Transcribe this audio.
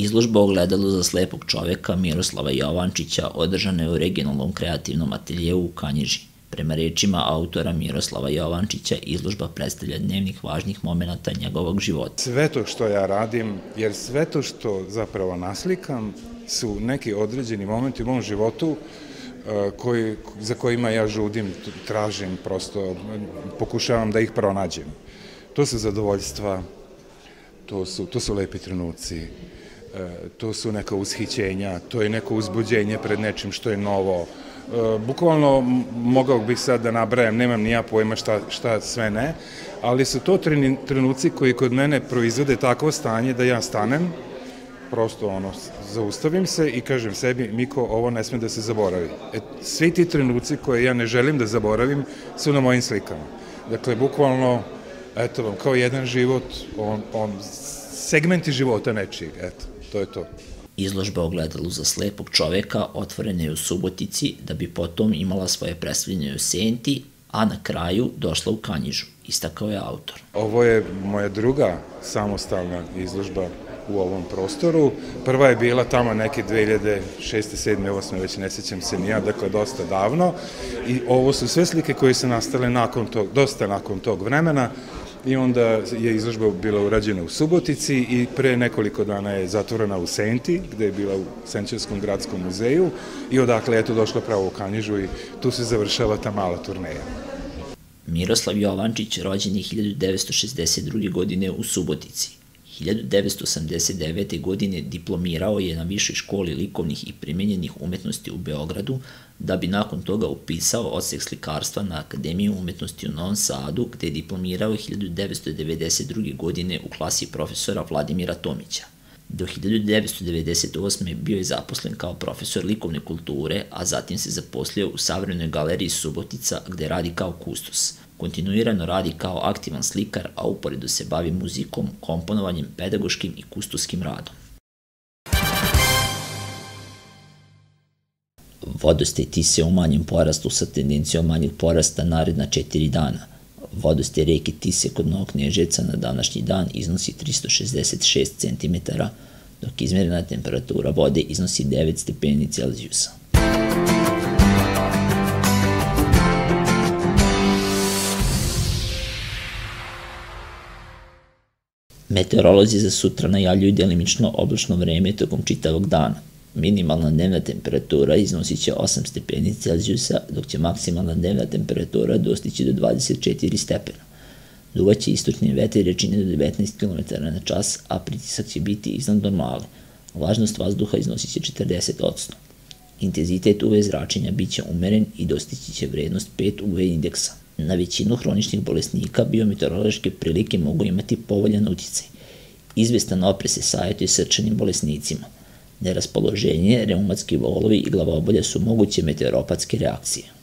Izložba o ogledalu za slepog čoveka Miroslava Jovančića održana je u regionalnom kreativnom ateljeu u Kanjiži. Prema rečima autora Miroslava Jovančića, izložba predstavlja dnevnih važnih momenata njegovog života. Sve to što ja radim, jer sve to što zapravo naslikam su neki određeni momenti u mom životu za kojima ja žudim, tražim, prosto pokušavam da ih pronađem. To su zadovoljstva, to su lepi trenuci, to su neka ushićenja, to je neko uzbuđenje pred nečim što je novo. Bukvalno mogao bih sad da nabrajam, nemam ni ja pojma šta sve ne, ali su to trenuci koji kod mene proizvode takvo stanje da ja stanem, prosto zaustavim se i kažem sebi, Miko, ovo ne sme da se zaboravi. Svi ti trenuci koje ja ne želim da zaboravim su na mojim slikama. Dakle, bukvalno, eto vam, kao jedan život, segmenti života nečijeg, eto, to je to. Izložba o ogledalu za slepog čoveka otvorena je u Subotici da bi potom imala svoje predstavljanje u Senti, a na kraju došla u Kanjižu, istakao je autor. Ovo je moja druga samostalna izložba u ovom prostoru. Prva je bila tamo neke 2006. 2007. 2008. već ne sećam se ni ja, dakle dosta davno. I ovo su sve slike koje su nastale dosta nakon tog vremena. I onda je izložba bila urađena u Subotici i pre nekoliko dana je zatvorena u Senti, gde je bila u Senčarskom gradskom muzeju i odakle je to došla pravo u Kanjižu i tu se završava ta mala turneja. Miroslav Jovančić rođen je 1962. godine u Subotici. 1989. godine diplomirao je na Višoj školi likovnih i primenjenih umetnosti u Beogradu, da bi nakon toga upisao odsek slikarstva na Akademiju umetnosti u Novom Sadu, gde je diplomirao 1992. godine u klasi profesora Vladimira Tomića. Do 1998. bio je zaposlen kao profesor likovne kulture, a zatim se zaposlio u Savremenoj galeriji Subotica, gde radi kao kustos. Kontinuirano radi kao aktivan slikar, a uporedo se bavi muzikom, komponovanjem, pedagoškim i kustoskim radom. Vodostaj Tise u manjem porastu sa tendencijom manjeg porasta naredna 4 dana. Vodostaj reke Tise kod Novog Kneževca na današnji dan iznosi 366 cm, dok izmerena temperatura vode iznosi 9 stepeni Celzijusa. Meteorolozi za sutra najavljuju delimično oblačno vreme tokom čitavog dana. Minimalna dnevna temperatura iznosit će 8 stepeni Celzijusa, dok će maksimalna dnevna temperatura dostići do 24 stepena. Duvaće istočni vetar jačine do 19 km na čas, a pritisak će biti iznad normale. Vlažnost vazduha iznosit će 40%. Intenzitet UV zračenja biće umeren i dostići će vrednost 5 UV indeksa. Na većinu hroničnih bolesnika biometeorološke prilike mogu imati povoljan uticaj. Izvestan oprez se savjetuje srčanim bolesnicima. Neraspoloženje, reumatski bolovi i glavobolja su moguće meteoropatske reakcije.